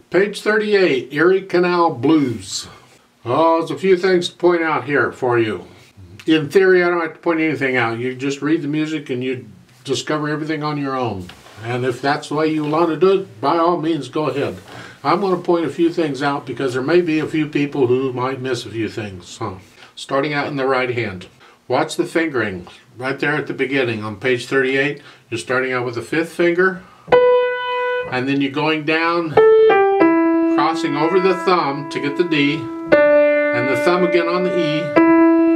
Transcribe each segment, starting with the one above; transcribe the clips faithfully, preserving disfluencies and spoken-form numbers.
Page thirty-eight, Erie Canal Blues. Oh, there's a few things to point out here for you. In theory, I don't have to point anything out. You just read the music and you discover everything on your own. And if that's the way you want to do it, by all means, go ahead. I'm going to point a few things out because there may be a few people who might miss a few things. Huh. Starting out in the right hand. Watch the fingering right there at the beginning on page thirty-eight. You're starting out with the fifth finger, and then you're going down, crossing over the thumb to get the D, and the thumb again on the E.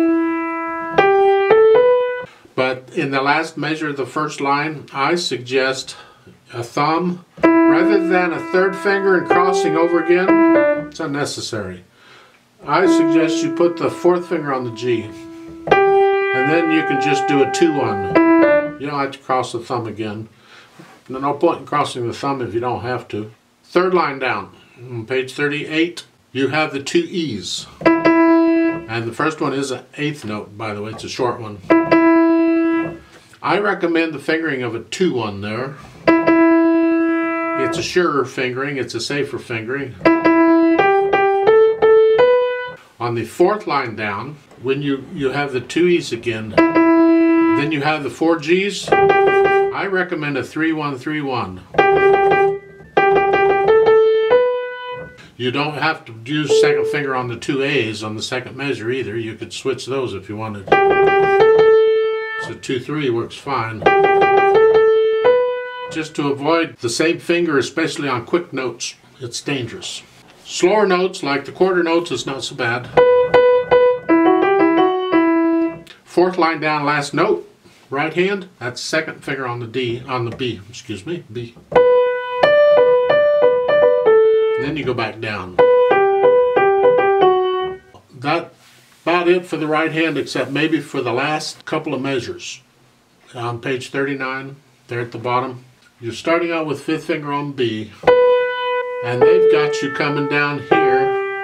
But in the last measure of the first line, I suggest a thumb rather than a third finger and crossing over again. It's unnecessary. I suggest you put the fourth finger on the G, and then you can just do a two one. You don't have to cross the thumb again. There's no point in crossing the thumb if you don't have to. Third line down, on page thirty-eight, you have the two E's. And the first one is an eighth note, by the way, it's a short one. I recommend the fingering of a two one there. It's a surer fingering, it's a safer fingering. On the fourth line down, when you, you have the two E's again, then you have the four G's, I recommend a three one three one. You don't have to use second finger on the two A's on the second measure either. You could switch those if you wanted. So two three works fine. Just to avoid the same finger, especially on quick notes, it's dangerous. Slower notes, like the quarter notes, is not so bad. Fourth line down, last note, right hand, that's second finger on the D, on the B, excuse me, B. And then you go back down. That's about it for the right hand, except maybe for the last couple of measures. On page thirty-nine, there at the bottom, you're starting out with fifth finger on B, and they've got you coming down here.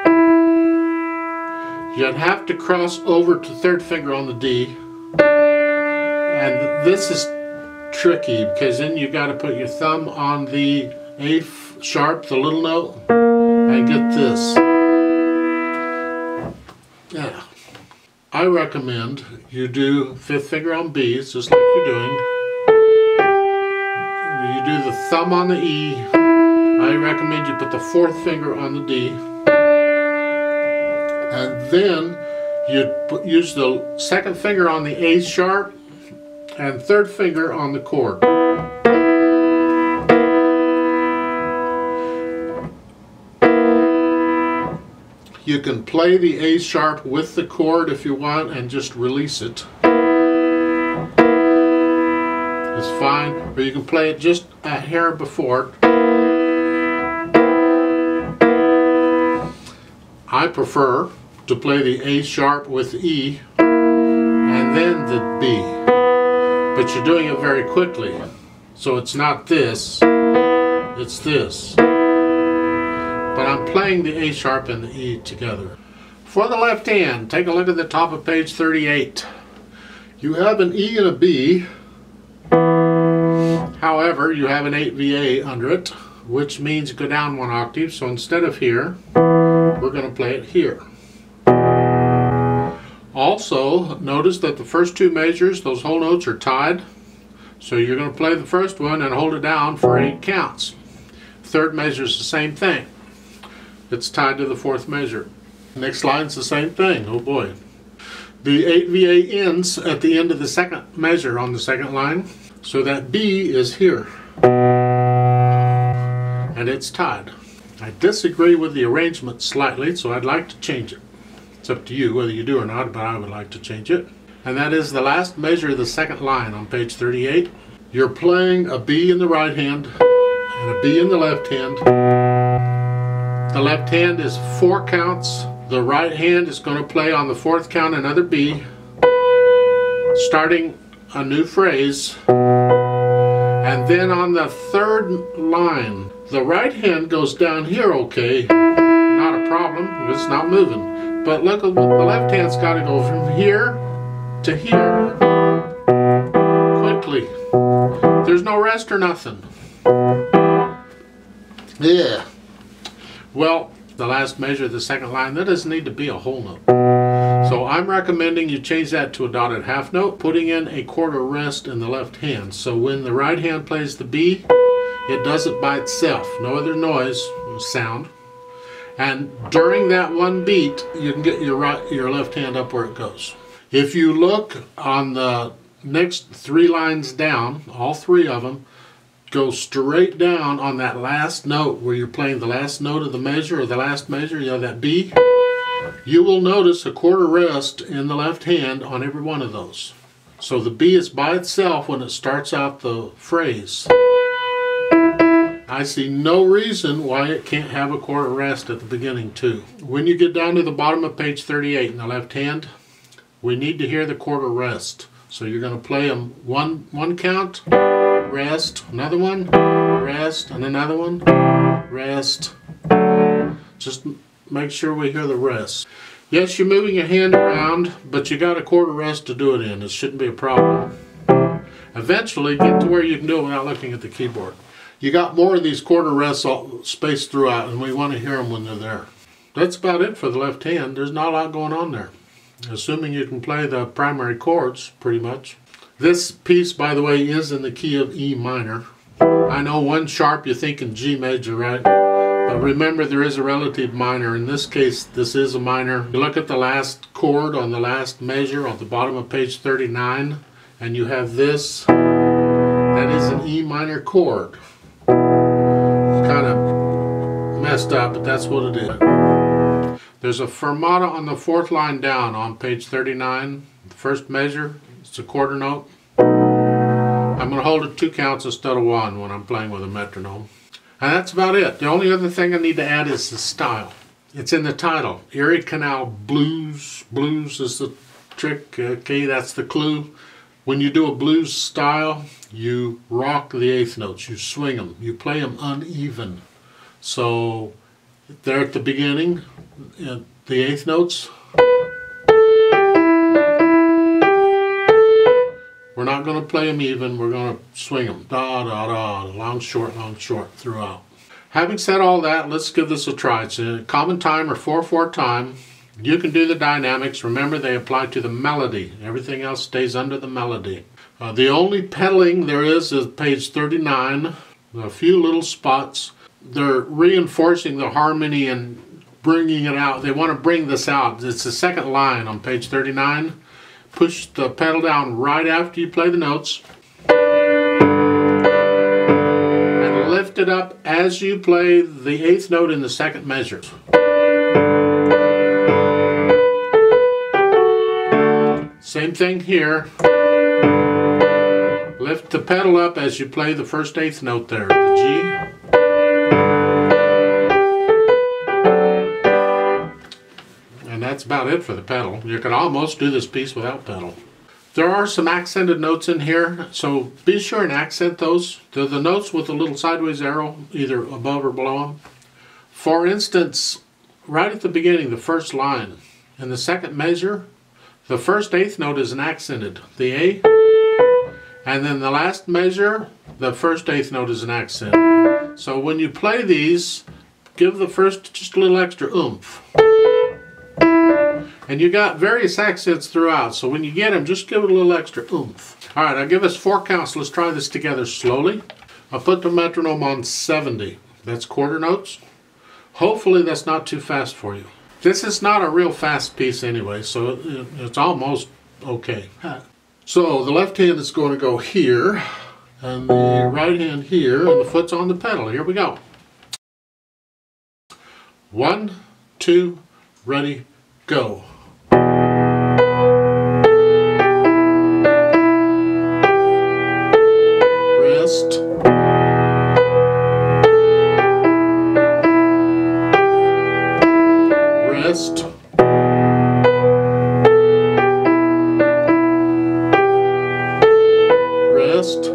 You'd have to cross over to third finger on the D, and this is tricky because then you got to put your thumb on the A sharp, the little note, and get this. Yeah. I recommend you do fifth finger on B, it's just like you're doing. You do the thumb on the E. I recommend you put the fourth finger on the D. And then you put, use the second finger on the A sharp and third finger on the chord. You can play the A sharp with the chord if you want and just release it. It's fine. Or you can play it just a hair before. I prefer to play the A sharp with E and then the B. But you're doing it very quickly. So it's not this, it's this. But I'm playing the A sharp and the E together. For the left hand, take a look at the top of page thirty-eight. You have an E and a B. However, you have an eight V A under it, which means go down one octave. So instead of here, we're going to play it here. Also, notice that the first two measures, those whole notes are tied. So you're going to play the first one and hold it down for eight counts. Third measure is the same thing. It's tied to the fourth measure. Next line's the same thing. Oh boy. The eight V A ends at the end of the second measure on the second line. So that B is here. And it's tied. I disagree with the arrangement slightly, so I'd like to change it. It's up to you whether you do or not, but I would like to change it. And that is the last measure of the second line on page thirty-eight. You're playing a B in the right hand and a B in the left hand. The left hand is four counts. The right hand is going to play on the fourth count another B, starting a new phrase. And then on the third line, the right hand goes down here, okay. Not a problem, it's not moving. But look, the left hand's got to go from here to here quickly. There's no rest or nothing. Yeah. Well, the last measure of the second line, that doesn't need to be a whole note. So I'm recommending you change that to a dotted half note, putting in a quarter rest in the left hand. So when the right hand plays the B, it does it by itself, no other noise, sound. And during that one beat, you can get your right, your left hand up where it goes. If you look on the next three lines down, all three of them, go straight down on that last note where you're playing the last note of the measure or the last measure, you know, that B. You will notice a quarter rest in the left hand on every one of those. So the B is by itself when it starts out the phrase. I see no reason why it can't have a quarter rest at the beginning too. When you get down to the bottom of page thirty-eight in the left hand, we need to hear the quarter rest. So you're going to play them one, one count, rest, another one, rest, and another one, rest. Just make sure we hear the rest. Yes, you're moving your hand around, but you got a quarter rest to do it in. It shouldn't be a problem. Eventually, get to where you can do it without looking at the keyboard. You got more of these quarter rests all spaced throughout, and we want to hear them when they're there. That's about it for the left hand. There's not a lot going on there. Assuming you can play the primary chords, pretty much. This piece, by the way, is in the key of E minor. I know one sharp, you're thinking G major, right? But remember, there is a relative minor. In this case, this is a minor. You look at the last chord on the last measure on the bottom of page thirty-nine, and you have this. That is an E minor chord. Kind of messed up, but that's what it is. There's a fermata on the fourth line down on page thirty-nine. The first measure, it's a quarter note. I'm going to hold it two counts instead of one when I'm playing with a metronome. And that's about it. The only other thing I need to add is the style. It's in the title. Erie Canal Blues. Blues is the trick. Okay, that's the clue. When you do a blues style, you rock the eighth notes. You swing them. You play them uneven. So there at the beginning, the eighth notes. We're not going to play them even, we're going to swing them. Da, da, da, long, short, long, short throughout. Having said all that, let's give this a try. It's a common time or four four time. You can do the dynamics. Remember, they apply to the melody. Everything else stays under the melody. Uh, the only pedaling there is is page thirty-nine. A few little spots. They're reinforcing the harmony and bringing it out. They want to bring this out. It's the second line on page thirty-nine. Push the pedal down right after you play the notes. And lift it up as you play the eighth note in the second measure. Same thing here. Lift the pedal up as you play the first eighth note there, the G. And that's about it for the pedal. You can almost do this piece without pedal. There are some accented notes in here, so be sure and accent those. They're the notes with a little sideways arrow, either above or below them. For instance, right at the beginning, the first line, in the second measure, the first eighth note is an accented, the A. And then the last measure, the first eighth note is an accent. So when you play these, give the first just a little extra oomph. And you got various accents throughout, so when you get them, just give it a little extra oomph. All right, I'll give us four counts. Let's try this together slowly. I'll put the metronome on seventy. That's quarter notes. Hopefully that's not too fast for you. This is not a real fast piece anyway, so it's almost okay. So the left hand is going to go here, and the right hand here, and the foot's on the pedal. Here we go. One, two, ready, go. Rest. Rest. Rest.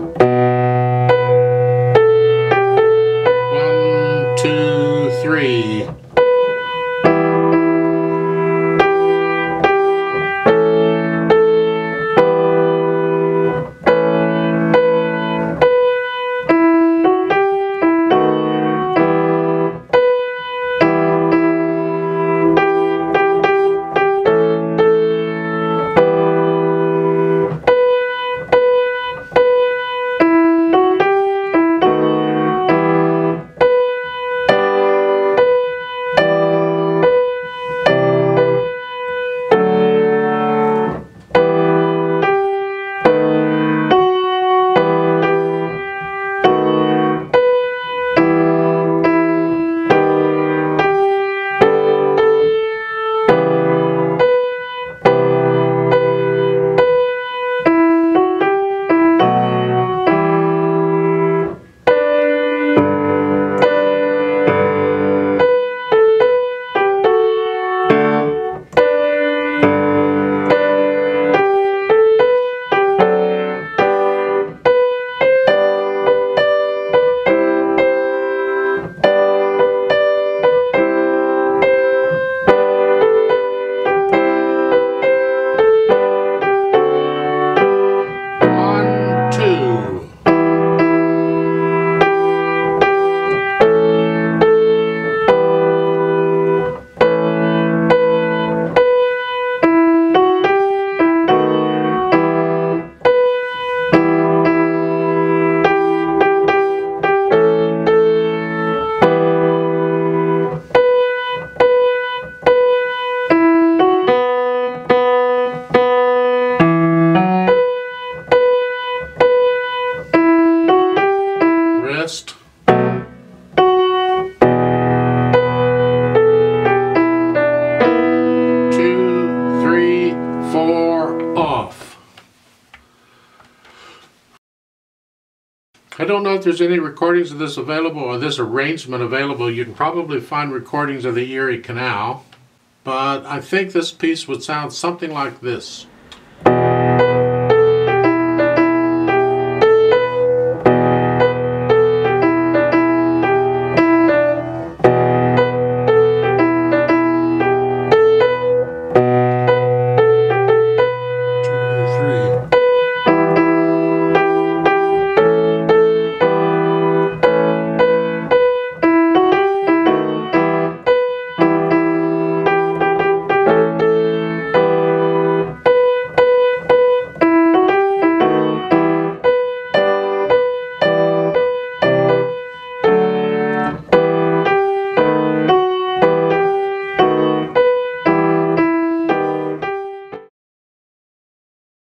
One, two, three. don't know if there's any recordings of this available or this arrangement available. You can probably find recordings of the Erie Canal, but I think this piece would sound something like this.